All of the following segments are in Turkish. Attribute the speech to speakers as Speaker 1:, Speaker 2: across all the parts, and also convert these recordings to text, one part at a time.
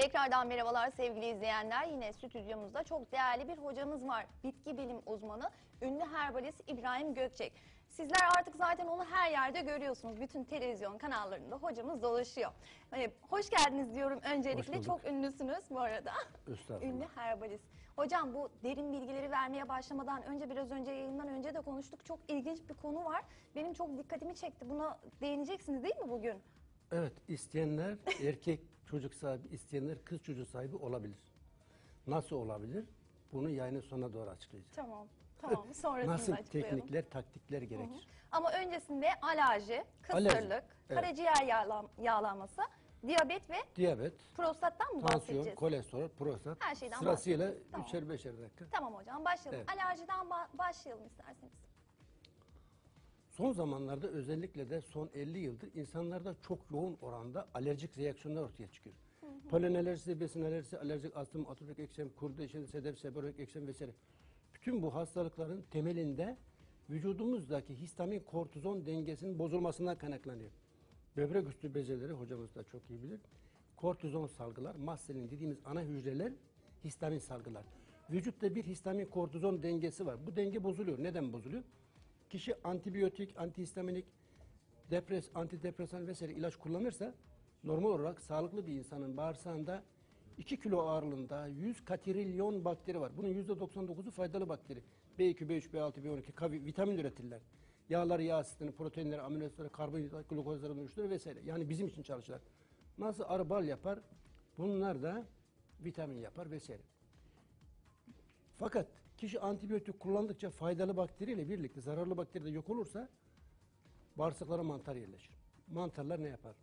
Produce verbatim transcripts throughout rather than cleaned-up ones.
Speaker 1: Tekrardan merhabalar sevgili izleyenler. Yine stüdyomuzda çok değerli bir hocamız var. Bitki bilim uzmanı, ünlü herbalist İbrahim Gökçek. Sizler artık zaten onu her yerde görüyorsunuz. Bütün televizyon kanallarında hocamız dolaşıyor. Hani hoş geldiniz diyorum öncelikle. Çok ünlüsünüz bu arada. Ünlü herbalist. Hocam bu derin bilgileri vermeye başlamadan önce biraz önce yayından önce de konuştuk. Çok ilginç bir konu var. Benim çok dikkatimi çekti. Buna değineceksiniz değil mi bugün?
Speaker 2: Evet, isteyenler erkek çocuk sahibi, isteyenler kız çocuk sahibi olabilir. Nasıl olabilir? Bunu yayının sonuna doğru açıklayacağım.
Speaker 1: Tamam, tamam. Sonrasında
Speaker 2: Nasıl
Speaker 1: açıklayalım.
Speaker 2: teknikler, taktikler gerekir?
Speaker 1: Hı hı. Ama öncesinde alerji, kısırlık,
Speaker 2: Alerji, evet.
Speaker 1: karaciğer yağlam yağlanması, diyabet ve
Speaker 2: Diyabet,
Speaker 1: prostattan mı
Speaker 2: tansiyon,
Speaker 1: bahsedeceğiz?
Speaker 2: kolesterol, prostat
Speaker 1: Her şeyden
Speaker 2: sırasıyla
Speaker 1: bahsedeceğiz. Tamam.
Speaker 2: üçer beşer dakika.
Speaker 1: Tamam hocam, başlayalım.
Speaker 2: Evet.
Speaker 1: Alerjiden ba başlayalım isterseniz.
Speaker 2: Son zamanlarda özellikle de son elli yıldır insanlarda çok yoğun oranda alerjik reaksiyonlar ortaya çıkıyor. Hı hı. Polen alerjisi, besin alerjisi, alerjik astım, atopik eksem, kurdeşen, sedef, seborreik eksem vesaire. Bütün bu hastalıkların temelinde vücudumuzdaki histamin kortizon dengesinin bozulmasından kaynaklanıyor. Böbrek üstü becerileri hocamız da çok iyi bilir. Kortizon salgılar, mast selin dediğimiz ana hücreler histamin salgılar. Vücutta bir histamin kortizon dengesi var. Bu denge bozuluyor. Neden bozuluyor? Kişi antibiyotik, antihistaminik, depres, antidepresan vesaire ilaç kullanırsa normal olarak sağlıklı bir insanın bağırsağında iki kilo ağırlığında yüz katrilyon bakteri var. Bunun yüzde doksan dokuzu faydalı bakteri. B iki, B üç, B altı, B on iki, K, vitamin üretirler. Yağları, yağ asitlerini, proteinleri, amino asitleri, karbonhidrat, glukozları dönüştürür vesaire. Yani bizim için çalışırlar. Nasıl arı bal yapar? Bunlar da vitamin yapar vesaire. Fakat kişi antibiyotik kullandıkça faydalı bakteriyle birlikte zararlı bakteri de yok olursa bağırsaklara mantar yerleşir. Mantarlar ne yapar?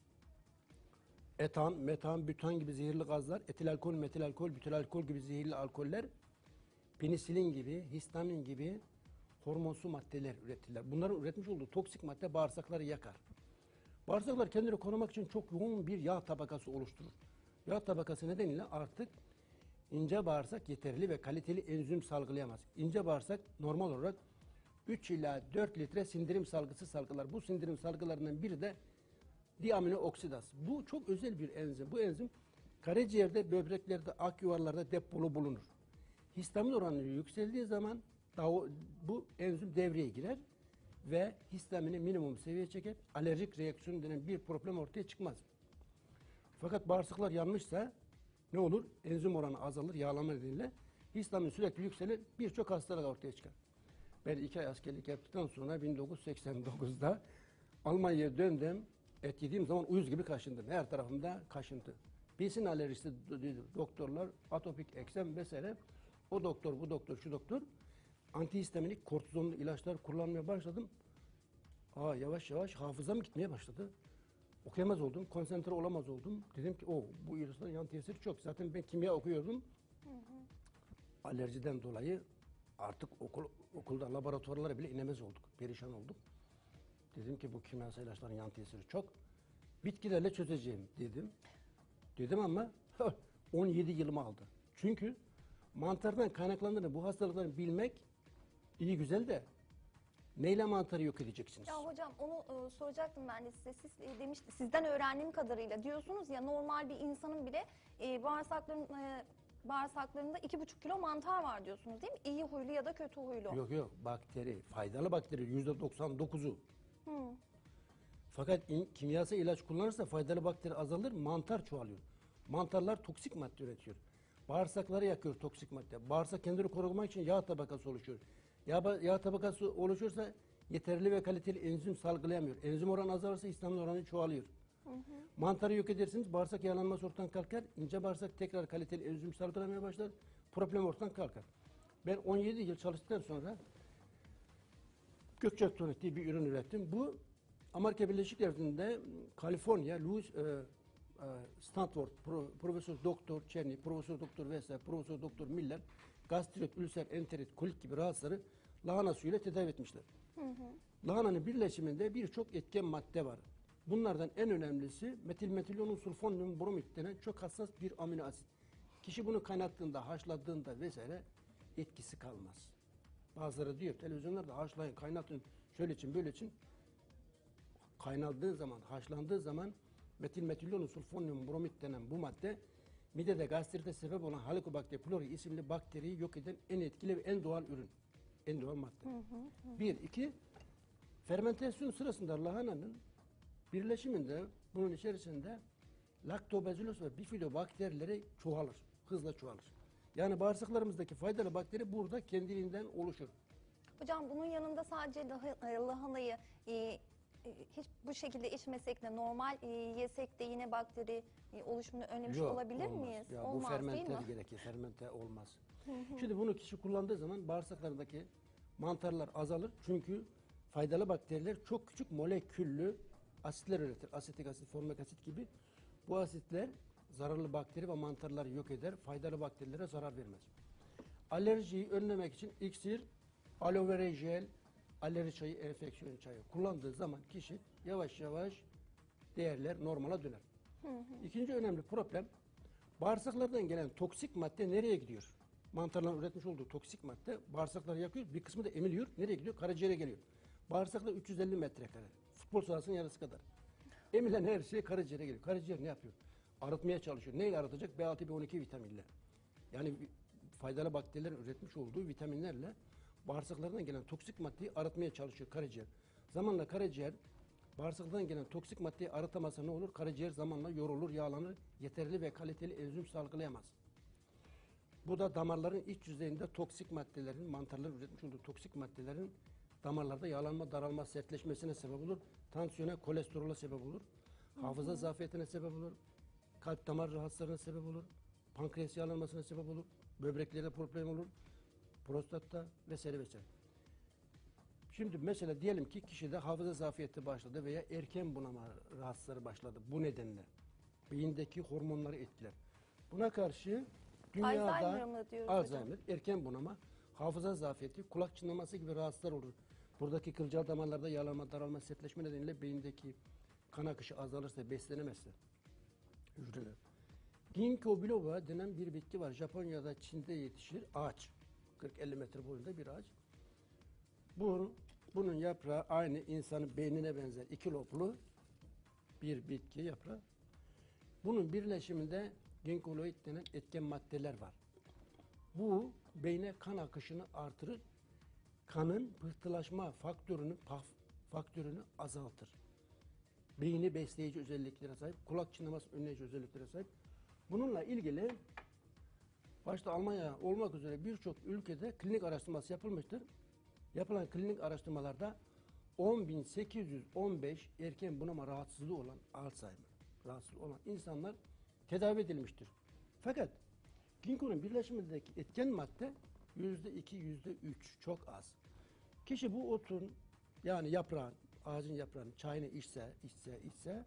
Speaker 2: Etan, metan, bütan gibi zehirli gazlar, etil alkol, metil alkol, bütil alkol gibi zehirli alkoller, penisilin gibi, histamin gibi hormonsu maddeler üretirler. Bunların üretmiş olduğu toksik madde bağırsakları yakar. Bağırsaklar kendini korumak için çok yoğun bir yağ tabakası oluşturur. Yağ tabakası nedeniyle artık İnce bağırsak yeterli ve kaliteli enzim salgılayamaz. İnce bağırsak normal olarak üç ila dört litre sindirim salgısı salgılar. Bu sindirim salgılarından biri de diamino oksidaz. Bu çok özel bir enzim. Bu enzim karaciğerde, böbreklerde, ak yuvarlarda depolu bulunur. Histamin oranı yükseldiği zaman bu enzim devreye girer ve histamini minimum seviyeye çeker. Alerjik reaksiyon denen bir problem ortaya çıkmaz. Fakat bağırsaklar yanmışsa ne olur? Enzim oranı azalır, yağlama nedeniyle. Histamin sürekli yükselir, birçok hastalık ortaya çıkar. Ben iki ay askerlik yaptıktan sonra bin dokuz yüz seksen dokuzda Almanya'ya döndüm. Et yediğim zaman uyuz gibi kaşındım. Her tarafımda kaşıntı. Besin alerjisi doktorlar, atopik eksem vesaire. O doktor, bu doktor, şu doktor. Antihistaminik kortizonlu ilaçlar kullanmaya başladım. Aa, yavaş yavaş hafızam gitmeye başladı. Okuyamaz oldum, konsantre olamaz oldum. Dedim ki o bu ilaçların yan tesiri çok. Zaten ben kimya okuyordum. Hı hı. Alerjiden dolayı artık okul, okulda laboratuvarlara bile inemez olduk. Perişan olduk. Dedim ki bu kimyasal ilaçların yan tesiri çok. Bitkilerle çözeceğim dedim. Dedim ama on yedi yılımı aldı. Çünkü mantardan kaynaklandığını bu hastalıkları bilmek iyi güzel de neyle mantarı yok edeceksiniz?
Speaker 1: Ya hocam onu e, soracaktım ben de size. Siz e, demişti, sizden öğrendiğim kadarıyla diyorsunuz ya normal bir insanın bile e, bağırsakların e, bağırsaklarında iki buçuk kilo mantar var diyorsunuz değil mi? İyi huylu ya da kötü huylu.
Speaker 2: Yok yok bakteri, faydalı bakteri yüzde doksan dokuzu.
Speaker 1: Hmm.
Speaker 2: Fakat in, kimyasal ilaç kullanırsa faydalı bakteri azalır, mantar çoğalıyor. Mantarlar toksik madde üretiyor. Bağırsakları yakıyor toksik madde. Bağırsak kendini korumak için yağ tabakası oluşuyor. Yağ, yağ tabakası oluşursa yeterli ve kaliteli enzim salgılayamıyor. Enzim oranı azalırsa histamin oranı çoğalıyor. Hı hı. Mantarı yok edersiniz, bağırsak yağlanması ortadan kalkar. İnce bağırsak tekrar kaliteli enzim salgılamaya başlar. Problem ortadan kalkar. Ben on yedi yıl çalıştıktan sonra Gökçek Tonik diye bir ürün ürettim. Bu Amerika Birleşik Devletleri'nde Kaliforniya, Louis, e, e, Stanford, Pro, Profesör Doktor Çerny, Profesör Doktor Veysel, Profesör Doktor Miller, gastrit, ülser, enterit, kolit gibi rahatsızları lahana suyuyla tedavi etmişler. Hı hı. Lahananın birleşiminde birçok etken madde var. Bunlardan en önemlisi metilmetilyonun sulfonyum bromid denen çok hassas bir amino asit. Kişi bunu kaynattığında, haşladığında vesaire etkisi kalmaz. Bazıları diyor televizyonlarda haşlayın, kaynatın, şöyle için, böyle için. Kaynaldığı zaman, haşlandığı zaman metilmetilyonun sulfonyum bromid denen bu madde midede gastrite sebep olan Helicobacter pylori isimli bakteriyi yok eden en etkili ve en doğal ürün. En doğal madde. Bir, iki, fermentasyon sırasında lahananın birleşiminde bunun içerisinde Lactobacillus ve bifidobakterileri çoğalır. Hızla çoğalır. Yani bağırsaklarımızdaki faydalı bakteri burada kendiliğinden oluşur.
Speaker 1: Hocam bunun yanında sadece lah- lahanayı e, e, hiç bu şekilde içmesek de normal e, yesek de yine bakteri e, oluşumunu önlemiş
Speaker 2: Yok,
Speaker 1: olabilir
Speaker 2: olmaz.
Speaker 1: miyiz?
Speaker 2: Ya, bu
Speaker 1: Olmaz değil
Speaker 2: fermente
Speaker 1: mi?
Speaker 2: gerekir. Fermente olmaz. Şimdi bunu kişi kullandığı zaman bağırsaklarındaki mantarlar azalır. Çünkü faydalı bakteriler çok küçük moleküllü asitler üretir. Asetik asit, formik asit gibi. Bu asitler zararlı bakteri ve mantarları yok eder. Faydalı bakterilere zarar vermez. Alerjiyi önlemek için iksir, aloe vera jel, alerji çayı, enfeksiyon çayı kullandığı zaman kişi yavaş yavaş değerler normala döner. İkinci önemli problem, bağırsaklardan gelen toksik madde nereye gidiyor? Mantarların üretmiş olduğu toksik madde bağırsakları yakıyor, bir kısmı da emiliyor. Nereye gidiyor? Karaciğere geliyor. Bağırsaklar üç yüz elli metrekare. Futbol sahasının yarısı kadar. Emilen her şey karaciğere geliyor. Karaciğer ne yapıyor? Arıtmaya çalışıyor. Neyle arıtacak? B altı, B on iki vitaminler. Yani faydalı bakterilerin üretmiş olduğu vitaminlerle bağırsaklardan gelen toksik maddeyi arıtmaya çalışıyor karaciğer. Zamanla karaciğer bağırsaklardan gelen toksik maddeyi arıtamazsa ne olur? Karaciğer zamanla yorulur, yağlanır, yeterli ve kaliteli enzim salgılayamaz. Bu da damarların iç yüzeyinde toksik maddelerin, mantarların üretmiş olduğu toksik maddelerin damarlarda yağlanma, daralma, sertleşmesine sebep olur. Tansiyona, kolesterola sebep olur. Hafıza zafiyetine sebep olur. Kalp damar rahatsızlığına sebep olur. Pankreas yağlanmasına sebep olur. Böbreklerde problem olur. Prostatta vesaire vesaire. Şimdi mesela diyelim ki kişide hafıza zafiyeti başladı veya erken bunama rahatsızları başladı. Bu nedenle beyindeki hormonları etkiler. Buna karşı dünyada
Speaker 1: Alzheimer mı diyoruz
Speaker 2: Alzheimer, erken bunama, hafıza zafiyeti, kulak çınlaması gibi rahatsızlar olur. Buradaki kılcal damarlarda yağlanma, daralma, sertleşme nedeniyle beyindeki kan akışı azalırsa, beslenemezse hücreler. Ginkgo biloba denen bir bitki var. Japonya'da, Çin'de yetişir. Ağaç. kırk elli metre boyunda bir ağaç. Bu, bunun yaprağı aynı insanın beynine benzer iki loblu bir bitki yaprağı. Bunun birleşiminde ginkgoloid denen etken maddeler var. Bu beyne kan akışını artırır. Kanın pıhtılaşma faktörünü, paf, faktörünü azaltır. Beyni besleyici özelliklere sahip, kulak çınlaması önleyici özelliklere sahip. Bununla ilgili başta Almanya olmak üzere birçok ülkede klinik araştırması yapılmıştır. Yapılan klinik araştırmalarda on bin sekiz yüz on beş erken bunama rahatsızlığı olan Alzheimer rahatsızlığı olan insanlar tedavi edilmiştir. Fakat ginkgonun birleşimindeki etken madde yüzde iki, yüzde üç çok az. Kişi bu otun yani yaprağın, ağacın yaprağının çayını içse, içse, içse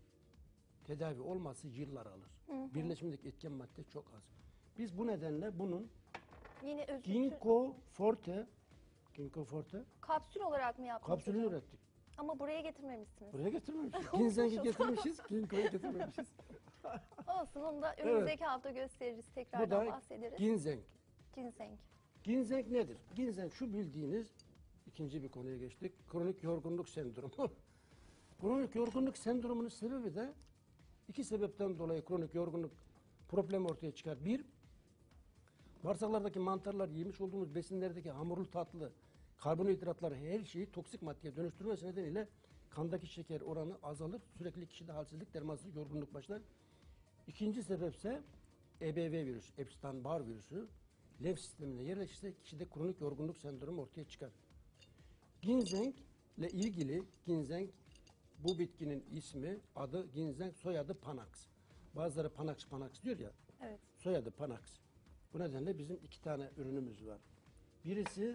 Speaker 2: tedavi olması yıllar alır. Hı hı. Birleşimindeki etken madde çok az. Biz bu nedenle bunun
Speaker 1: Yine özür
Speaker 2: Ginkgo forte, Ginkgo forte
Speaker 1: kapsül olarak mı yaptınız
Speaker 2: kapsülünü
Speaker 1: hocam?
Speaker 2: ürettik.
Speaker 1: Ama buraya getirmemişsiniz.
Speaker 2: Buraya getirmemişiz. Ginseng'i getirmişiz, Ginkgo'yu getirmemişiz.
Speaker 1: Olsun, onu da önümüzdeki hafta gösteririz.
Speaker 2: Bu
Speaker 1: Tekrardan
Speaker 2: da
Speaker 1: bahsederiz.
Speaker 2: ginseng.
Speaker 1: Ginseng.
Speaker 2: Ginseng nedir? Ginseng şu bildiğiniz, ikinci bir konuya geçtik, kronik yorgunluk sendromu. Kronik yorgunluk sendromunun sebebi de iki sebepten dolayı kronik yorgunluk problemi ortaya çıkar. Bir, bağırsaklardaki mantarlar yemiş olduğumuz besinlerdeki hamurlu tatlı, karbonhidratlar her şeyi toksik maddeye dönüştürmesi nedeniyle kandaki şeker oranı azalır. Sürekli kişide halsizlik, dermansızlık, yorgunluk başlar. İkinci sebepse E B V virüsü, Epstein-Barr virüsü lenf sistemine yerleşirse kişide kronik yorgunluk sendromu ortaya çıkar. Ginseng ile ilgili ginseng bu bitkinin ismi, adı ginseng, soyadı Panax. Bazıları Panax Panax diyor ya.
Speaker 1: Evet.
Speaker 2: Soyadı Panax. Bu nedenle bizim iki tane ürünümüz var. Birisi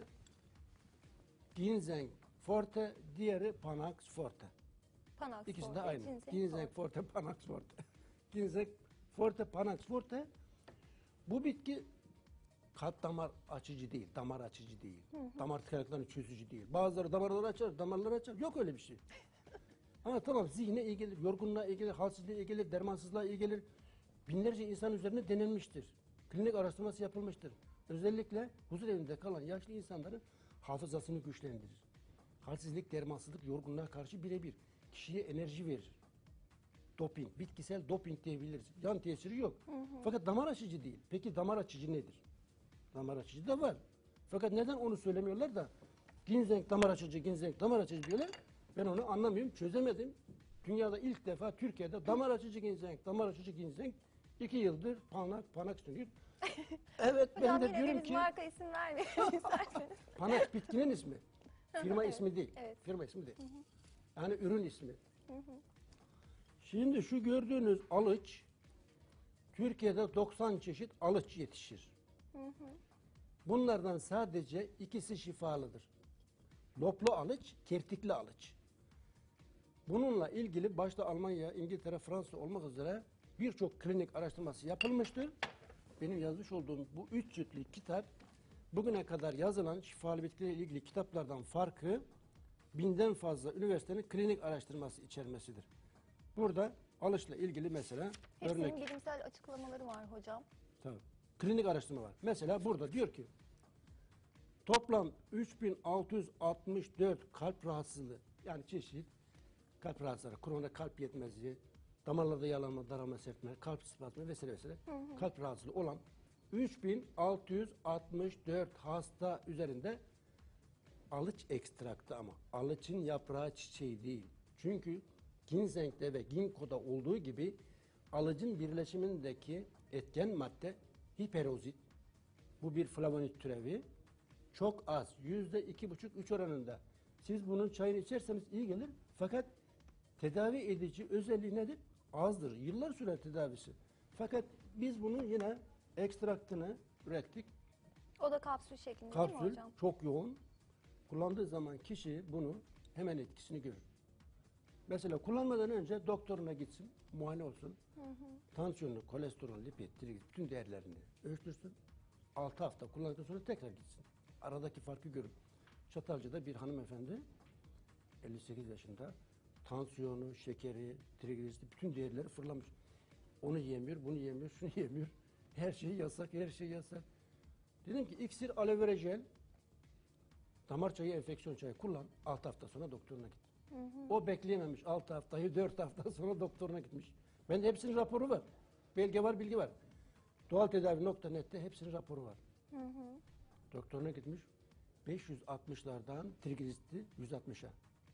Speaker 2: ginseng forte, diğeri Panax forte.
Speaker 1: Panax
Speaker 2: İkisi
Speaker 1: forte,
Speaker 2: de aynı.
Speaker 1: ginseng
Speaker 2: Ginseng
Speaker 1: forte.
Speaker 2: forte, Panax forte. Ginseng forte, Panax forte. Bu bitki kalp damar açıcı değil, damar açıcı değil. Hı hı. Damar tıkanıklarını çözücü değil. Bazıları damarları açar, damarları açar. Yok öyle bir şey. Ama tamam, zihne iyi gelir, yorgunluğa iyi gelir, halsizliğe iyi gelir, dermansızlığa iyi gelir. Binlerce insan üzerine denenmiştir. Klinik araştırması yapılmıştır. Özellikle huzur evinde kalan yaşlı insanların hafızasını güçlendirir. Halsizlik, dermansızlık, yorgunluğa karşı birebir. Kişiye enerji verir. doping, bitkisel doping diyebiliriz. Yan tesiri yok. Fakat damar açıcı değil. Peki damar açıcı nedir? Damar açıcı da var. Fakat neden onu söylemiyorlar da ginseng damar açıcı, ginseng damar açıcı diyorlar. Ben onu anlamıyorum, çözemedim. Dünyada ilk defa Türkiye'de damar açıcı ginseng, damar açıcı ginseng iki yıldır panak panak sürüyor. Evet ben
Speaker 1: Hocam
Speaker 2: de
Speaker 1: yine de
Speaker 2: diyorum
Speaker 1: biz
Speaker 2: ki
Speaker 1: marka isim vermeyelim isterseniz.
Speaker 2: panak bitkinin ismi. Firma
Speaker 1: Evet,
Speaker 2: ismi değil.
Speaker 1: evet.
Speaker 2: Firma ismi değil. Yani ürün ismi. Şimdi şu gördüğünüz alıç Türkiye'de doksan çeşit alıç yetişir. Bunlardan sadece ikisi şifalıdır. Loplu alıç, kertikli alıç. Bununla ilgili başta Almanya, İngiltere, Fransa olmak üzere birçok klinik araştırması yapılmıştır. Benim yazmış olduğum bu üç ciltlik kitap bugüne kadar yazılan şifalı bitkilerle ilgili kitaplardan farkı binden fazla üniversitenin klinik araştırması içermesidir. Burada alışla ilgili mesela
Speaker 1: Hepsinin
Speaker 2: örnek.
Speaker 1: bilimsel açıklamaları var hocam.
Speaker 2: Tamam. Klinik araştırma var. Mesela burada diyor ki toplam üç bin altı yüz altmış dört kalp rahatsızlığı yani çeşit kalp rahatsızlığı, kronik kalp yetmezliği, damarlarda yağlanma, daralma, sertme, kalp spazmı vesaire vesaire kalp rahatsızlığı olan üç bin altı yüz altmış dört hasta üzerinde alıç ekstraktı ama alıçın yaprağı çiçeği değil. Çünkü ginseng'de ve ginkgo'da olduğu gibi alıcın birleşimindeki etken madde hiperozit. Bu bir flavonoid türevi. Çok az. Yüzde iki buçuk üç oranında. Siz bunun çayını içerseniz iyi gelir. Fakat tedavi edici özelliği nedir? Azdır. Yıllar sürer tedavisi. Fakat biz bunun yine ekstraktını ürettik.
Speaker 1: O da kapsül şeklinde değil mi
Speaker 2: Kapsül
Speaker 1: hocam?
Speaker 2: çok yoğun. Kullandığı zaman kişi bunu hemen etkisini görür. Mesela kullanmadan önce doktoruna gitsin, muayene olsun. Hı hı. Tansiyonunu, kolesterol, lipid, trigliserit bütün değerlerini ölçtürsün. altı hafta kullandıktan sonra tekrar gitsin. Aradaki farkı görün. Çatalca'da bir hanımefendi elli sekiz yaşında tansiyonu, şekeri, trigliserit bütün değerleri fırlamış. Onu yemiyor, bunu yemiyor, şunu yemiyor. Her şey yasak, her şey yasak. Dedim ki iksir, aloe vera jel, damar çayı, enfeksiyon çayı kullan. altı hafta sonra doktoruna git. Hı hı. O bekleyememiş altı haftayı, dört hafta sonra doktoruna gitmiş. Bende hepsinin raporu var. Belge var, bilgi var. doğal tedavi nokta net'te hepsinin raporu var. Hı hı. Doktoruna gitmiş. beş yüz altmışlardan trigliseriti yüz altmışa.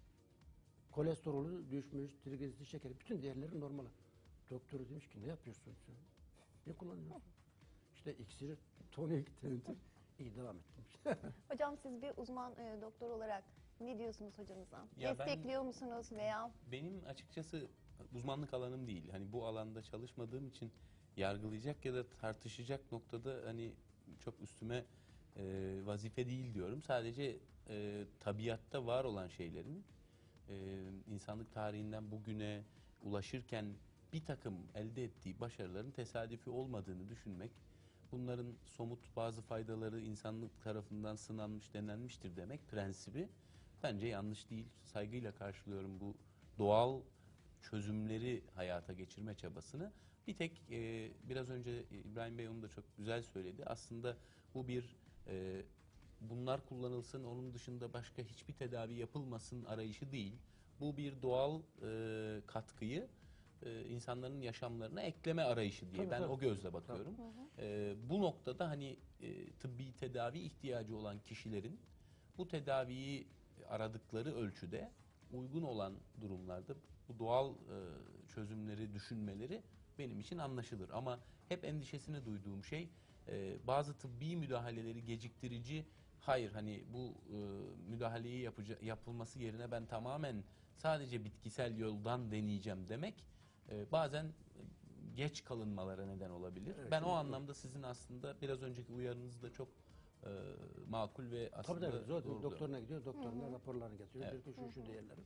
Speaker 2: Kolesterolü düşmüş, trigliseriti, şekeri, bütün değerleri normal. Doktoru demiş ki ne yapıyorsun sen? Ne kullanıyorsun? İşte iksir, tonik, tentir. İyi devam ettim.
Speaker 1: Hocam siz bir uzman e, doktor olarak ne diyorsunuz hocamıza?
Speaker 3: Ya ben-
Speaker 1: Destekliyor musunuz veya
Speaker 3: Benim açıkçası uzmanlık alanım değil. Hani bu alanda çalışmadığım için yargılayacak ya da tartışacak noktada hani çok üstüme e, vazife değil diyorum. Sadece e, tabiatta var olan şeylerin e, insanlık tarihinden bugüne ulaşırken bir takım elde ettiği başarıların tesadüfi olmadığını düşünmek, bunların somut bazı faydaları insanlık tarafından sınanmış, denenmiştir demek prensibi bence yanlış değil. Saygıyla karşılıyorum bu doğal çözümleri hayata geçirme çabasını. Bir tek e, biraz önce İbrahim Bey onu da çok güzel söyledi. Aslında bu bir e, bunlar kullanılsın, onun dışında başka hiçbir tedavi yapılmasın arayışı değil. Bu bir doğal e, katkıyı e, insanların yaşamlarına ekleme arayışı diye
Speaker 2: Tabii,
Speaker 3: ben
Speaker 2: tabii.
Speaker 3: o gözle bakıyorum. E, bu noktada hani e, tıbbi tedavi ihtiyacı olan kişilerin bu tedaviyi aradıkları ölçüde uygun olan durumlarda bu doğal e, çözümleri düşünmeleri benim için anlaşılır. Ama hep endişesini duyduğum şey e, bazı tıbbi müdahaleleri geciktirici, hayır hani bu e, müdahaleyi yapıca, yapılması yerine ben tamamen sadece bitkisel yoldan deneyeceğim demek e, bazen geç kalınmalara neden olabilir.
Speaker 2: Evet,
Speaker 3: ben o
Speaker 2: evet.
Speaker 3: anlamda sizin aslında biraz önceki uyarınızda çok e, makul ve
Speaker 2: Tabii
Speaker 3: aslında
Speaker 2: tabii. Zaten
Speaker 3: doğru.
Speaker 2: doktoruna gidiyor, doktoruna raporlarını getiriyor.
Speaker 3: Evet.
Speaker 2: Diyor ki şu şu değerleri.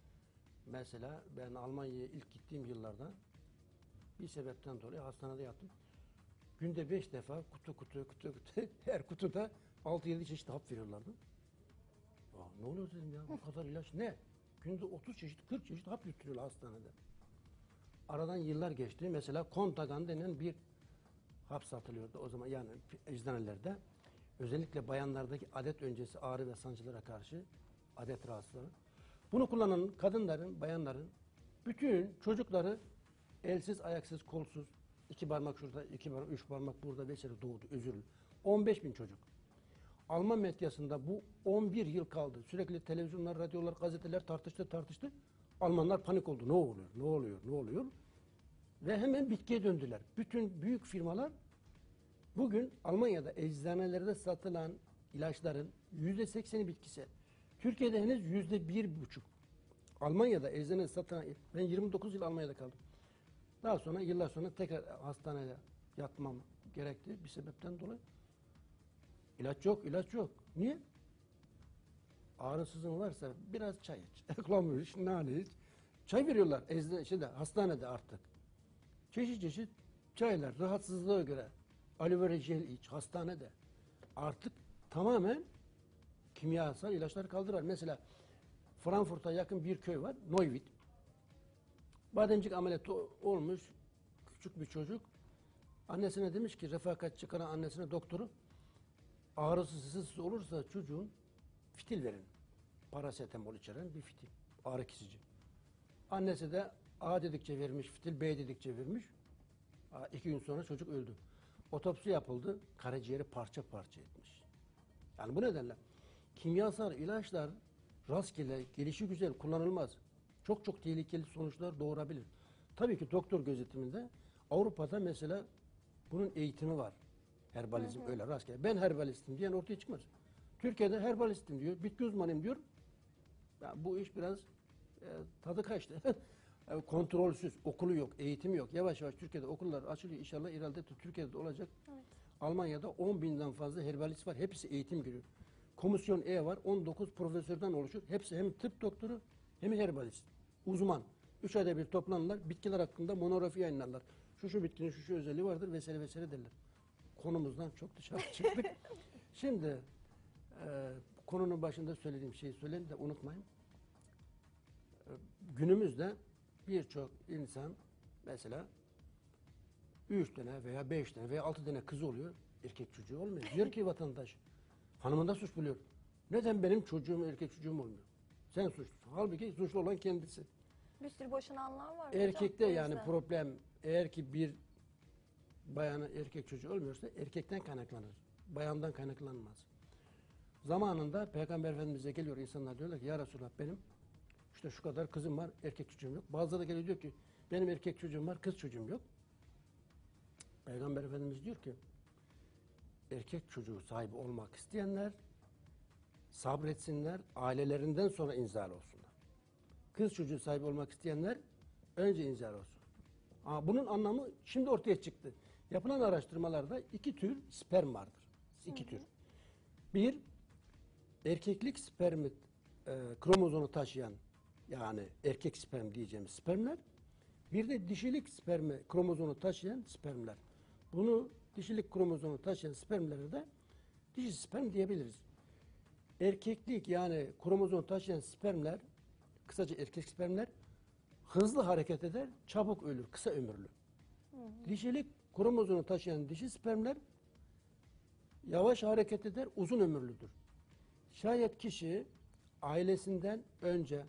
Speaker 2: Mesela ben Almanya'ya ilk gittiğim yıllarda bir sebepten dolayı hastanede yattım. Günde beş defa kutu kutu kutu kutu her kutuda altı yedi çeşit hap veriyorlardı. Aa, ne oluyor dedim ya bu kadar ilaç ne? Günde otuz çeşit kırk çeşit hap yutturuyorlar hastanede. Aradan yıllar geçti. Mesela Contagan denen bir hap satılıyordu o zaman yani eczanelerde. Özellikle bayanlardaki adet öncesi ağrı ve sancılara karşı adet rahatsızlığı. Bunu kullanan kadınların, bayanların bütün çocukları elsiz, ayaksız, kolsuz, iki parmak şurada, iki parmak, üç parmak burada vesaire doğdu, özürlü. on beş bin çocuk. Alman medyasında bu on bir yıl kaldı. Sürekli televizyonlar, radyolar, gazeteler tartıştı, tartıştı. Almanlar panik oldu. Ne oluyor, ne oluyor, ne oluyor? Ve hemen bitkiye döndüler. Bütün büyük firmalar bugün Almanya'da eczanelerde satılan ilaçların yüzde sekseni bitkisel. Türkiye'de henüz yüzde bir buçuk. Almanya'da eczanede satılan, ben yirmi dokuz yıl Almanya'da kaldım. Daha sonra yıllar sonra tekrar hastanede yatmam gerekti bir sebepten dolayı. İlaç yok, ilaç yok. Niye? Ağrısızın varsa biraz çay iç. Eklamış, nane iç. Çay veriyorlar eczane, şeyde, hastanede artık. Çeşit çeşit çaylar, rahatsızlığa göre. Aloe vera jel iç, hastanede. Artık tamamen kimyasal ilaçlar kaldırır. Mesela Frankfurt'a yakın bir köy var, Neuwied. Bademcik ameliyatı olmuş küçük bir çocuk. Annesine demiş ki, refakat çıkaran annesine, doktoru, ağrısı sızsız olursa çocuğun fitil verin. Parasetamol içeren bir fitil, ağrı kesici. Annesi de A dedikçe vermiş fitil, B dedikçe vermiş. İki gün sonra çocuk öldü. Otopsi yapıldı, karaciğeri parça parça etmiş. Yani bu nedenle kimyasal ilaçlar rastgele, gelişi güzel kullanılmaz. Çok çok tehlikeli sonuçlar doğurabilir. Tabii ki doktor gözetiminde Avrupa'da mesela bunun eğitimi var. Herbalizm hı hı. öyle rastgele. Ben herbalistim diyen ortaya çıkmaz. Türkiye'de herbalistim diyor, bitki uzmanıyım diyor. Ya bu iş biraz e, tadı kaçtı. e, kontrolsüz, okulu yok, eğitimi yok. Yavaş yavaş Türkiye'de okullar açılıyor. İnşallah ileride Türkiye'de de olacak. Evet. Almanya'da on binden fazla herbalist var. Hepsi eğitim görüyor. Komisyon E var. on dokuz profesörden oluşur. Hepsi hem tıp doktoru hem herbalist. Uzman. Üç ayda bir toplanırlar. Bitkiler hakkında monografi yayınlarlar. Şu şu bitkinin şu şu özelliği vardır vesaire vesaire derler. Konumuzdan çok dışarı çıktık. Şimdi e, konunun başında söylediğim şeyi söyleyeyim de unutmayın. E, günümüzde birçok insan mesela üç tane veya beş tane veya altı tane kızı oluyor. Erkek çocuğu olmuyor. Diyor ki vatandaş, hanımında suç buluyor. Neden benim çocuğum, erkek çocuğum olmuyor? Sen suçlusun. Halbuki suçlu olan kendisi.
Speaker 1: Bir sürü boşananlar var.
Speaker 2: Erkekte
Speaker 1: hocam,
Speaker 2: yani problem, eğer ki bir bayanın erkek çocuğu olmuyorsa erkekten kaynaklanır. Bayandan kaynaklanmaz. Zamanında Peygamber Efendimiz'e geliyor insanlar, diyorlar ki ya Resulallah benim işte şu kadar kızım var, erkek çocuğum yok. Bazıları geliyor diyor ki benim erkek çocuğum var, kız çocuğum yok. Peygamber Efendimiz diyor ki erkek çocuğu sahibi olmak isteyenler sabretsinler, ailelerinden sonra inzal olsunlar. Kız çocuğu sahibi olmak isteyenler önce inzal olsun. Ama bunun anlamı şimdi ortaya çıktı. Yapılan araştırmalarda iki tür sperm vardır. İki hı hı. tür. Bir, erkeklik spermi e, kromozomu taşıyan, yani erkek sperm diyeceğimiz spermler. Bir de dişilik spermi kromozomu taşıyan spermler. Bunu dişilik kromozomu taşıyan spermlere de dişi sperm diyebiliriz. Erkeklik yani kromozomu taşıyan spermler, kısaca erkek spermler hızlı hareket eder, çabuk ölür, kısa ömürlü. Hı hı. Dişilik kromozomu taşıyan dişi spermler yavaş hareket eder, uzun ömürlüdür. Şayet kişi ailesinden önce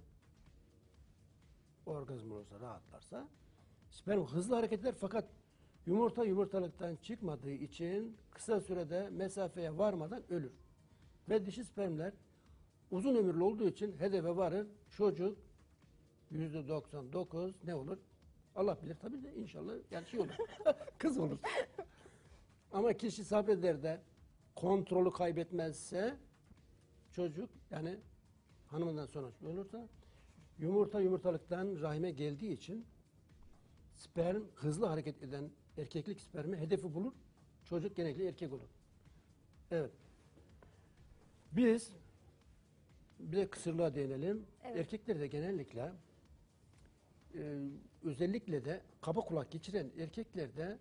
Speaker 2: orgazm olursa, rahatlarsa sperm hızlı hareket eder, fakat yumurta yumurtalıktan çıkmadığı için kısa sürede mesafeye varmadan ölür. Ve dişi spermler uzun ömürlü olduğu için hedefe varır. Çocuk yüzde doksan dokuz ne olur? Allah bilir tabii de inşallah yani şey olur. Kız olur. Ama kişi sabreder de kontrolü kaybetmezse çocuk yani hanımından sonra olursa yumurta yumurtalıktan rahime geldiği için sperm hızlı hareket eden erkeklik spermi hedefi bulur. Çocuk genellikle erkek olur. Evet. Biz bir de kısırlığa değinelim. Evet. Erkeklerde genellikle e, özellikle de kaba kulak geçiren erkeklerde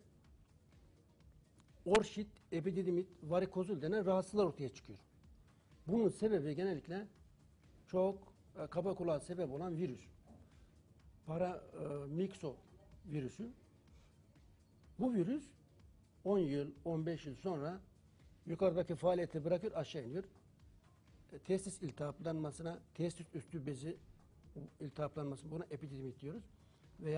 Speaker 2: orşit, epididimit, varikozul denen rahatsızlıklar ortaya çıkıyor. Bunun sebebi genellikle çok e, kaba kulağa sebep olan virüs. Para e, mikso virüsü. Bu virüs on yıl, on beş yıl sonra yukarıdaki faaliyeti bırakır, aşağı iniyor. E, testis iltihaplanmasına, testis üstü bezi iltihaplanmasına, buna epididimit diyoruz. Veya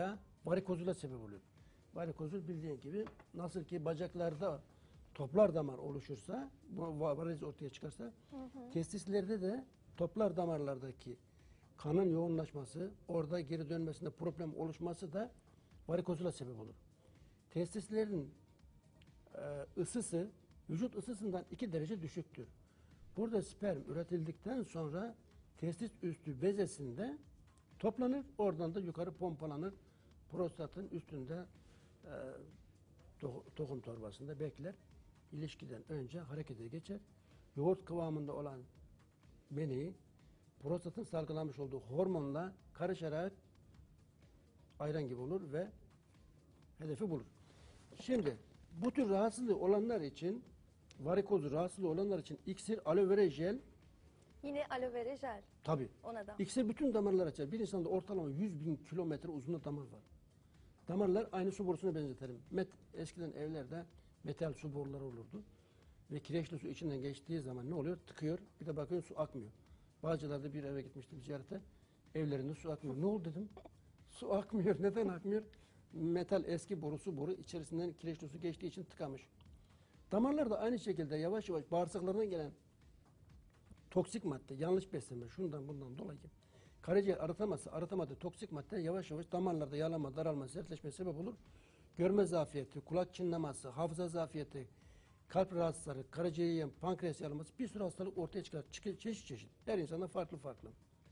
Speaker 2: Varikozula sebep oluyor. Varikozul bildiğin gibi nasıl ki bacaklarda toplar damar oluşursa, bu variz ortaya çıkarsa, hı hı. testislerde de toplar damarlardaki kanın yoğunlaşması, orada geri dönmesinde problem oluşması da varikozula sebep olur. Testislerin e, ısısı vücut ısısından iki derece düşüktür. Burada sperm üretildikten sonra testis üstü bezesinde toplanır, oradan da yukarı pompalanır. Prostatın üstünde e, to tohum torbasında bekler. İlişkiden önce harekete geçer. Yoğurt kıvamında olan meni prostatın salgılamış olduğu hormonla karışarak ayran gibi olur ve hedefi bulur. Şimdi bu tür rahatsızlığı olanlar için, varikozu rahatsızlığı olanlar için iksir, aloe vera jel,
Speaker 1: Yine aloe vera jel.
Speaker 2: tabii.
Speaker 1: Ona da.
Speaker 2: İksir bütün damarları açar. Bir insanda ortalama yüz bin kilometre uzunluğunda damar var. Damarlar aynı su borusuna benzetirim. Met, eskiden evlerde metal su boruları olurdu. Ve kireçli su içinden geçtiği zaman ne oluyor? Tıkıyor. Bir de bakıyorsun su akmıyor. Bağcılar'da bir eve gitmiştim ziyarete. Evlerinde su akmıyor. Ne oldu dedim. Su akmıyor. Neden akmıyor? Metal eski borusu boru içerisinden kireçli su geçtiği için tıkamış. Damarlar da aynı şekilde yavaş yavaş bağırsaklarından gelen toksik madde, yanlış beslenme, şundan bundan dolayı karaciğer arıtaması, arıtamadığı toksik madde yavaş yavaş damarlarda yağlanma, daralma, sertleşme sebep olur. Görme zafiyeti, kulak çınlaması, hafıza zafiyeti, kalp rahatsızları, karaciğer yiyen, pankreas yağlaması bir sürü hastalık ortaya çıkar. Çık çeşit çeşit. Her insanda farklı farklı.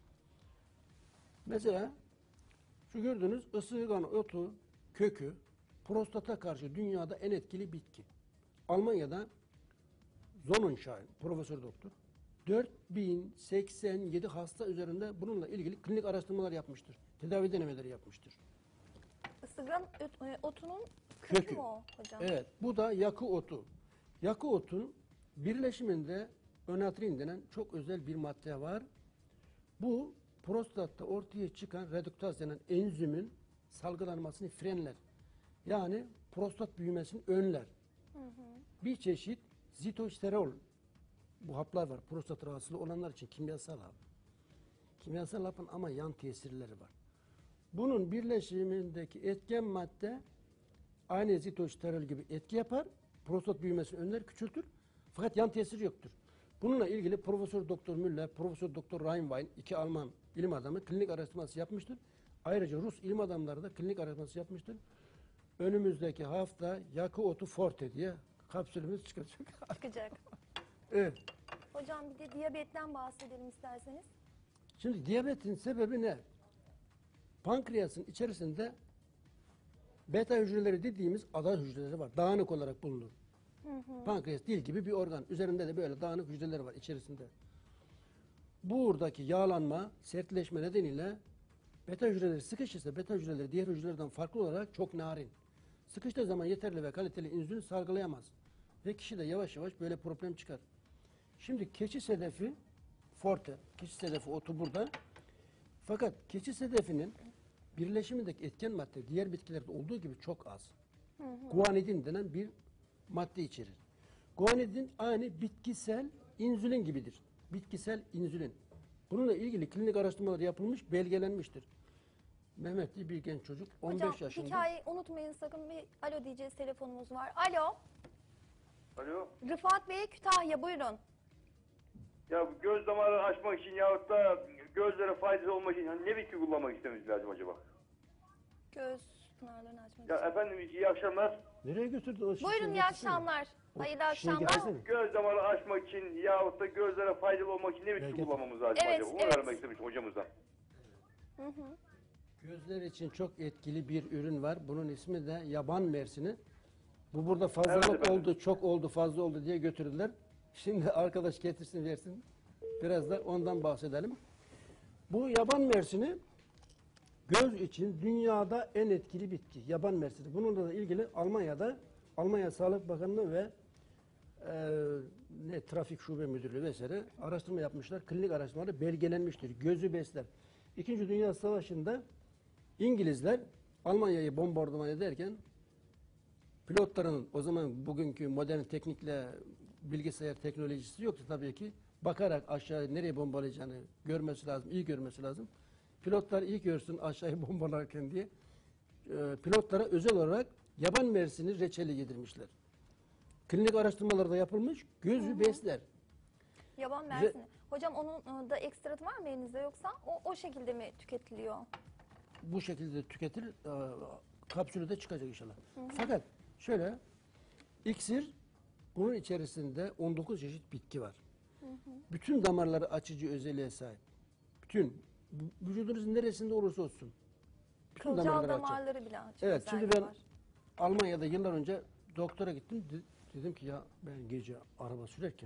Speaker 2: Mesela şu gördüğünüz ısırgan otu kökü prostata karşı dünyada en etkili bitki. Almanya'da Sonnenschein, profesör doktor, dört bin seksen yedi hasta üzerinde bununla ilgili klinik araştırmalar yapmıştır. Tedavi denemeleri yapmıştır.
Speaker 1: Isırgan ot- otunun kökü,
Speaker 2: Kökü.
Speaker 1: mü o hocam?
Speaker 2: Evet, bu da yakı otu. Yakı otun birleşiminde önatrin denen çok özel bir madde var. Bu prostatta ortaya çıkan reduktaz denen enzimin salgılanmasını frenler. Yani prostat büyümesini önler.
Speaker 1: Hı hı.
Speaker 2: Bir çeşit zitosterol, bu haplar var. Prostat rahatsızlığı olanlar için kimyasal hap. Kimyasal hapın ama yan tesirleri var. Bunun birleşimindeki etken madde aynı zitosterol gibi etki yapar. Prostat büyümesini önler, küçültür. Fakat yan tesiri yoktur. Bununla ilgili Profesör Doktor Müller, Profesör Doktor Reinwein, iki Alman ilim adamı klinik araştırması yapmıştır. Ayrıca Rus ilim adamları da klinik araştırması yapmıştır. Önümüzdeki hafta yakı otu forte diye kapsülümüz çıkacak.
Speaker 1: Çıkacak.
Speaker 2: Evet.
Speaker 1: Hocam bir de diyabetten bahsedelim isterseniz.
Speaker 2: Şimdi diyabetin sebebi ne? Pankreasın içerisinde beta hücreleri dediğimiz ada hücreleri var. Dağınık olarak bulunur.
Speaker 1: Hı hı.
Speaker 2: Pankreas dil gibi bir organ. Üzerinde de böyle dağınık hücreler var içerisinde. Buradaki yağlanma, sertleşme nedeniyle beta hücreleri sıkışırsa beta hücreleri diğer hücrelerden farklı olarak çok narin. Sıkıştığı zaman yeterli ve kaliteli insülin salgılayamaz. Ve kişi de yavaş yavaş böyle problem çıkar. Şimdi keçi sedefi forte, keçi sedefi otu burada. Fakat keçi sedefinin birleşimindeki etken madde diğer bitkilerde olduğu gibi çok az.
Speaker 1: Hı hı.
Speaker 2: Guanidin denen bir madde içerir. Guanidin aynı bitkisel insülin gibidir. Bitkisel insülin. Bununla ilgili klinik araştırmalar yapılmış, belgelenmiştir. Mehmet diye bir genç çocuk, on beş
Speaker 1: Hocam
Speaker 2: yaşında.
Speaker 1: hikayeyi unutmayın sakın. Bir alo diyeceğiz, telefonumuz var. Alo.
Speaker 4: Alo.
Speaker 1: Rıfat Bey, Kütahya, buyurun.
Speaker 4: Ya bu göz damarını açmak için yahut da gözlere faydalı olmak için hani ne bitki kullanmak istememiz lazım acaba?
Speaker 1: Göz pınarlarını açmak
Speaker 4: Ya
Speaker 1: için.
Speaker 4: efendim iyi akşamlar.
Speaker 2: Nereye götürdün o şişeyi?
Speaker 1: Buyurun, iyi
Speaker 2: Getirsene.
Speaker 1: akşamlar.
Speaker 2: O
Speaker 1: Hayırlı
Speaker 2: şişeyi
Speaker 1: akşamlar.
Speaker 2: getirsene.
Speaker 4: Göz damarı açmak için yahut da gözlere faydalı olmak için ne bitki
Speaker 2: Belki-
Speaker 4: kullanmamız lazım
Speaker 1: Evet,
Speaker 4: acaba? Bunu
Speaker 1: evet.
Speaker 4: öğrenmek istemiştim hocamızdan.
Speaker 1: Hı hı.
Speaker 2: Gözler için çok etkili bir ürün var. Bunun ismi de yaban mersini. Bu burada fazlalık
Speaker 4: Evet efendim.
Speaker 2: oldu, çok oldu, fazla oldu diye götürdüler. Şimdi arkadaş getirsin versin. Biraz da ondan bahsedelim. Bu yaban mersini göz için dünyada en etkili bitki. Yaban mersini. Bununla da ilgili Almanya'da Almanya Sağlık Bakanlığı ve e, ne trafik şube müdürlüğü vesaire araştırma yapmışlar. Klinik araştırmaları belgelenmiştir. Gözü besler. İkinci Dünya Savaşı'nda İngilizler Almanya'yı bombardıman ederken pilotların o zaman bugünkü modern teknikle bilgisayar teknolojisi yoktu tabii ki. Bakarak aşağı nereye bombalayacağını görmesi lazım, iyi görmesi lazım. Pilotlar iyi görsün aşağıyı bombalarken diye e, pilotlara özel olarak yaban mersini reçeli yedirmişler. Klinik araştırmalarda yapılmış, gözü besler.
Speaker 1: Yaban mersini. Hocam onun e, da ekstratı var mı elinizde yoksa o, o şekilde mi tüketiliyor?
Speaker 2: Bu şekilde tüketilir, e, kapsülü de çıkacak inşallah. Fakat şöyle, iksir, bunun içerisinde on dokuz çeşit bitki var. Bütün damarları açıcı özelliğe sahip. Bütün, vücudunuzun neresinde olursa olsun. Bütün
Speaker 1: Kılcal
Speaker 2: damarları açar.
Speaker 1: damarları bile açık
Speaker 2: Evet, şimdi
Speaker 1: özelliği
Speaker 2: ben
Speaker 1: var.
Speaker 2: Almanya'da yıllar önce doktora gittim. De- dedim ki ya ben gece araba sürerken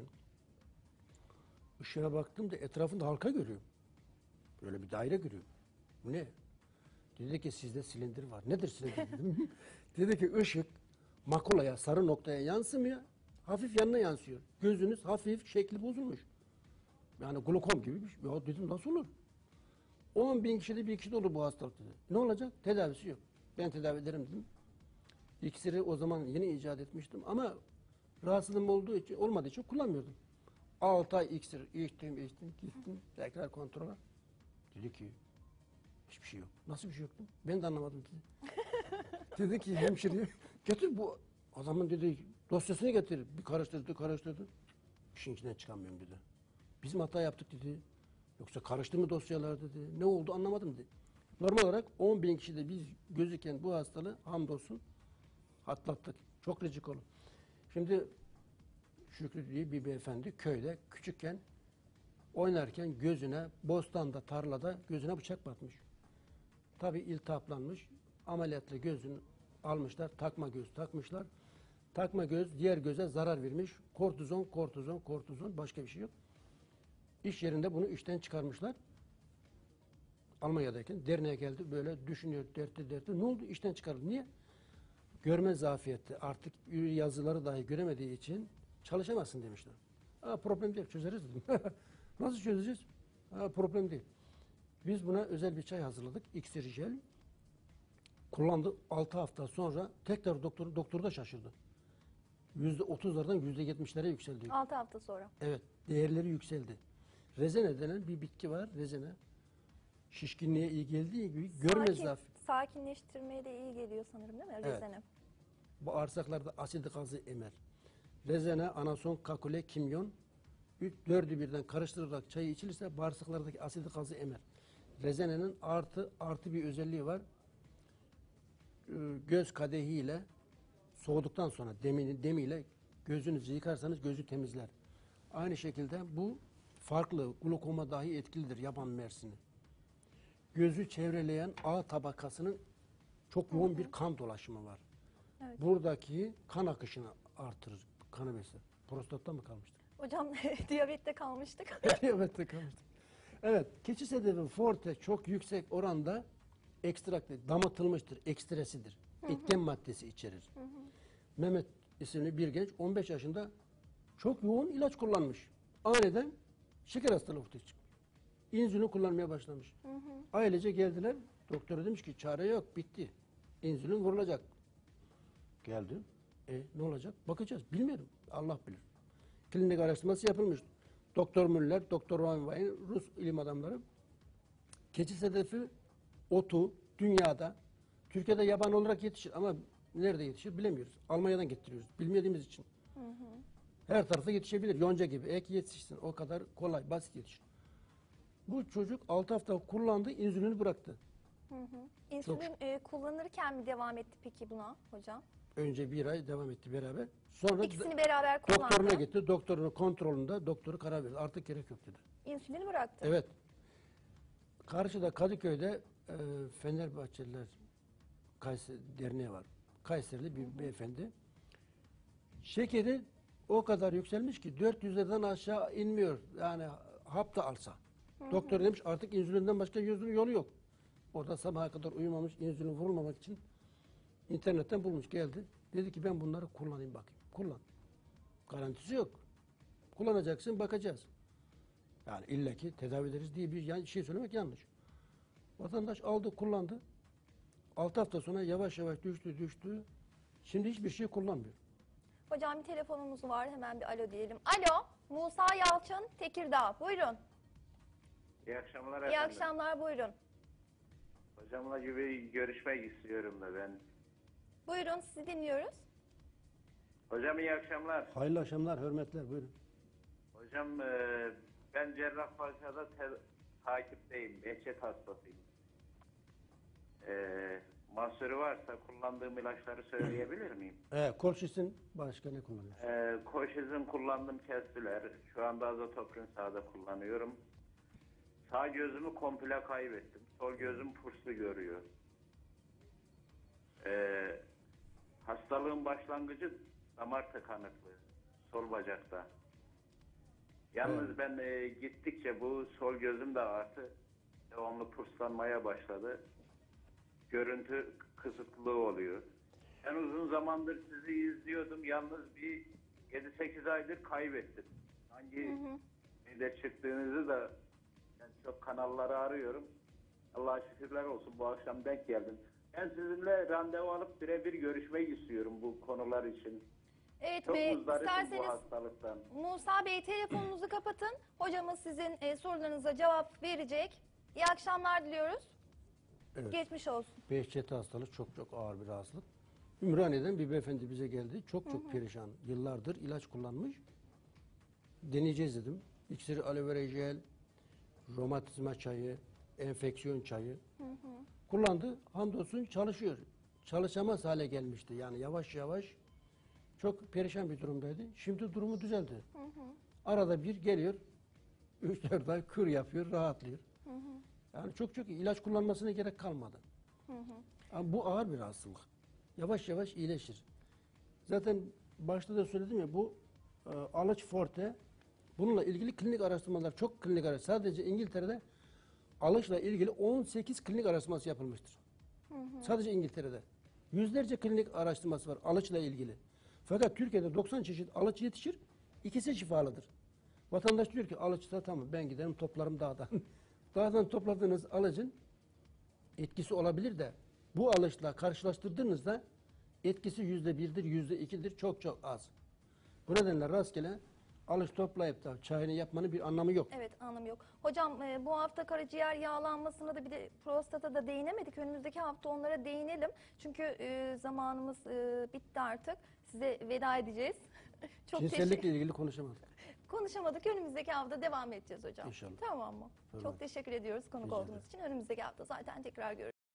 Speaker 2: ışığa baktım da etrafında halka görüyorum. Böyle bir daire görüyorum. Bu ne? Dedi ki sizde silindir var. Nedir silindir dedim. Dedi ki ışık makulaya, sarı noktaya yansımıyor. Hafif yanına yansıyor. Gözünüz hafif şekli bozulmuş. Yani glukom gibi bir şey. Ya dedim nasıl olur? on bin kişide bir kişide olur bu hastalık dedi. Ne olacak? Tedavisi yok. Ben tedavi ederim dedim. İksiri o zaman yeni icat etmiştim ama rahatsızlığım olduğu için, olmadığı için kullanmıyordum. altı ay iksir içtim, içtim, gittim. Tekrar kontrole. Dedi ki hiçbir şey yok. Nasıl bir şey yoktu? Ben de anlamadım dedi. Dedi ki hemşireye getir bu adamın dedi dosyasını getir. Bir karıştırdı, karıştırdı. İşin içinden çıkamıyorum dedi. Biz mi hata yaptık dedi. Yoksa karıştı mı dosyalar dedi. Ne oldu anlamadım dedi. Normal olarak on bin kişide biz gözüken bu hastalığı hamdolsun atlattık. Çok risk olun. Şimdi Şükrü diye bir beyefendi köyde küçükken oynarken gözüne, bostanda, tarlada gözüne bıçak batmış. Tabii iltihaplanmış. Ameliyatla gözünü almışlar. Takma göz takmışlar. Takma göz diğer göze zarar vermiş. Kortizon, kortizon, kortizon. Başka bir şey yok. İş yerinde bunu işten çıkarmışlar. Almanya'dayken derneğe geldi. Böyle düşünüyor, dertli dertli. Ne oldu? İşten çıkarıldı. Niye? Görme zafiyeti. Artık yazıları dahi göremediği için çalışamazsın demişler. Ha, problem değil. Çözeriz dedim. Nasıl çözeceğiz? Ha, problem değil. Biz buna özel bir çay hazırladık. İksir jel. Kullandı. altı hafta sonra tekrar doktor, doktor da şaşırdı. yüzde otuzlardan yüzde yetmişlere yükseldi.
Speaker 1: altı hafta sonra.
Speaker 2: Evet. Değerleri yükseldi. Rezene denen bir bitki var. Rezene. Şişkinliğe iyi geldiği gibi görme
Speaker 1: Sakin,
Speaker 2: zaafı.
Speaker 1: sakinleştirmeye de iyi geliyor sanırım değil mi?
Speaker 2: Evet.
Speaker 1: Rezene.
Speaker 2: Bağırsaklarda asit gazı emer. Rezene, anason, kakule, kimyon. Üç, dördü birden karıştırılarak çayı içilirse bağırsaklardaki asit gazı emer. Rezenenin artı artı bir özelliği var. Ee, Göz kadehiyle soğuduktan sonra demini, demiyle gözünüzü yıkarsanız gözü temizler. Aynı şekilde bu farklı glukoma dahi etkilidir yaban mersini. Gözü çevreleyen A tabakasının çok yoğun bir kan dolaşımı var.
Speaker 1: Evet.
Speaker 2: Buradaki kan akışını artırır, kanı besler. Prostatta mı kalmıştır?
Speaker 1: Hocam diyabette kalmıştık.
Speaker 2: Diyabette kalmıştık. Evet, keçi sedefi forte çok yüksek oranda ekstrakte damıtılmıştır, ekstresidir. Etken maddesi içerir. Mehmet isimli bir genç on beş yaşında çok yoğun ilaç kullanmış. Aniden şeker hastalığı ortaya çıkmış. İnsülin kullanmaya başlamış. Hı hı. Ailece geldiler. Doktora demiş ki çare yok, bitti. İnsülin vurulacak. Geldi. E ne olacak? Bakacağız. Bilmiyorum. Allah bilir. Klinik araştırması yapılmış. Doktor Müller, Doktor Roenwein, Rus ilim adamları. Keçi sedefi otu dünyada, Türkiye'de yaban olarak yetişir ama nerede yetişir bilemiyoruz. Almanya'dan getiriyoruz. Bilmediğimiz için. Hı hı. Her tarafta yetişebilir. Yonca gibi. Ek yetişsin. O kadar kolay, basit yetişir. Bu çocuk altı hafta kullandı, insülini bıraktı.
Speaker 1: Hı hı. İnsülin e, kullanırken mi devam etti peki buna hocam?
Speaker 2: Önce bir ay devam etti beraber. Sonra
Speaker 1: İkisini beraber kullandı.
Speaker 2: doktoruna gitti. Doktorun kontrolünde doktoru karar verdi. Artık gerek yok dedi.
Speaker 1: İnsülini bıraktı.
Speaker 2: Evet. Karşıda Kadıköy'de e, Fenerbahçeliler Kayseri Derneği var. Kayserili bir beyefendi. Şekeri o kadar yükselmiş ki dört yüzlerden aşağı inmiyor. Yani hap da alsa. Hı hı. Doktor demiş artık insülinden başka yolu yolu yok. Orada sabaha kadar uyumamış, insülin vurulmamak için internetten bulmuş geldi. Dedi ki ben bunları kullanayım bakayım. Kullan. Garantisi yok. Kullanacaksın, bakacağız. Yani illaki tedavi ederiz diye bir yani şey söylemek yanlış. Vatandaş aldı, kullandı. altı hafta sonra yavaş yavaş düştü, düştü. Şimdi hiçbir şey kullanmıyor.
Speaker 1: Hocam bir telefonumuz var. Hemen bir alo diyelim. Alo, Musa Yalçın, Tekirdağ. Buyurun.
Speaker 5: İyi akşamlar
Speaker 1: İyi
Speaker 5: efendim.
Speaker 1: akşamlar, buyurun.
Speaker 5: Hocamla gibi görüşmek istiyorum da ben.
Speaker 1: Buyurun, sizi dinliyoruz.
Speaker 5: Hocam iyi akşamlar.
Speaker 2: Hayırlı akşamlar, hürmetler, buyurun.
Speaker 5: Hocam e, ben Cerrahpaşa'da te- takipteyim. Behçet hastasıyım. E, mahsuru varsa kullandığım ilaçları söyleyebilir miyim?
Speaker 2: Evet, kolşisin başka ne kullanıyorsun?
Speaker 5: E, Koşizin kullandım, kestiler. Şu anda azotoprin sağda kullanıyorum. Sağ gözümü komple kaybettim. Sol gözüm puslu görüyor. E, hastalığın başlangıcı damar tıkanıklığı. Sol bacakta. Yalnız
Speaker 2: Evet.
Speaker 5: ben e, gittikçe bu sol gözüm de artı devamlı puslanmaya başladı. Görüntü kısıtlılığı oluyor. Ben uzun zamandır sizi izliyordum. Yalnız bir yedi sekiz aydır kaybettim. Hangi şeyde çıktığınızı da yani çok kanalları arıyorum. Allah'a şükürler olsun bu akşam denk geldim. Ben sizinle randevu alıp birebir görüşmek istiyorum bu konular için.
Speaker 1: Evet
Speaker 5: Çok
Speaker 1: Bey,
Speaker 5: muzdaripim bu
Speaker 1: isterseniz
Speaker 5: hastalıktan.
Speaker 1: Musa Bey telefonunuzu kapatın. Hocamız sizin e, sorularınıza cevap verecek. İyi akşamlar diliyoruz.
Speaker 2: Evet.
Speaker 1: Geçmiş olsun.
Speaker 2: Behçet hastalığı çok çok ağır bir hastalık. Ümraniye'den bir beyefendi bize geldi. Çok çok perişan. Yıllardır ilaç kullanmış. Deneyeceğiz dedim. İksiri, aloe vera jel, romatizma çayı, enfeksiyon çayı. Kullandı. Hamdolsun çalışıyor. Çalışamaz hale gelmişti. Yani yavaş yavaş çok perişan bir durumdaydı. Şimdi durumu düzeldi. Arada bir geliyor. Üç dört ay kür yapıyor, rahatlıyor. Yani çok çok iyi. İlaç kullanmasına gerek kalmadı. Ama bu ağır bir hastalık. Yavaş yavaş iyileşir. Zaten başta da söyledim ya bu e, Alıç Forte bununla ilgili klinik araştırmalar çok klinik araştırmalar. Sadece İngiltere'de Alıç'la ilgili on sekiz klinik araştırması yapılmıştır. Sadece İngiltere'de. Yüzlerce klinik araştırması var Alıç'la ilgili. Fakat Türkiye'de doksan çeşit Alıç yetişir. İkisi şifalıdır. Vatandaş diyor ki Alıç'ta tamam ben giderim toplarım dağdan. Dağdan topladığınız alıcın etkisi olabilir de bu alıçla karşılaştırdığınızda etkisi yüzde birdir, yüzde ikidir, çok çok az. Bu nedenle rastgele alış toplayıp da çayını yapmanın bir anlamı yok.
Speaker 1: Evet, anlamı yok. Hocam e, bu hafta karaciğer yağlanmasına da bir de prostata da değinemedik. Önümüzdeki hafta onlara değinelim. Çünkü e, zamanımız e, bitti artık. Size veda edeceğiz. Çok
Speaker 2: Cinsellikle
Speaker 1: teşekkür
Speaker 2: ilgili konuşamadık.
Speaker 1: Konuşamadık. Önümüzdeki hafta devam edeceğiz hocam.
Speaker 2: İnşallah.
Speaker 1: Tamam mı?
Speaker 2: Tamam.
Speaker 1: Çok teşekkür ediyoruz konuk
Speaker 2: Rica
Speaker 1: olduğunuz için. Önümüzdeki hafta zaten tekrar görüşürüz.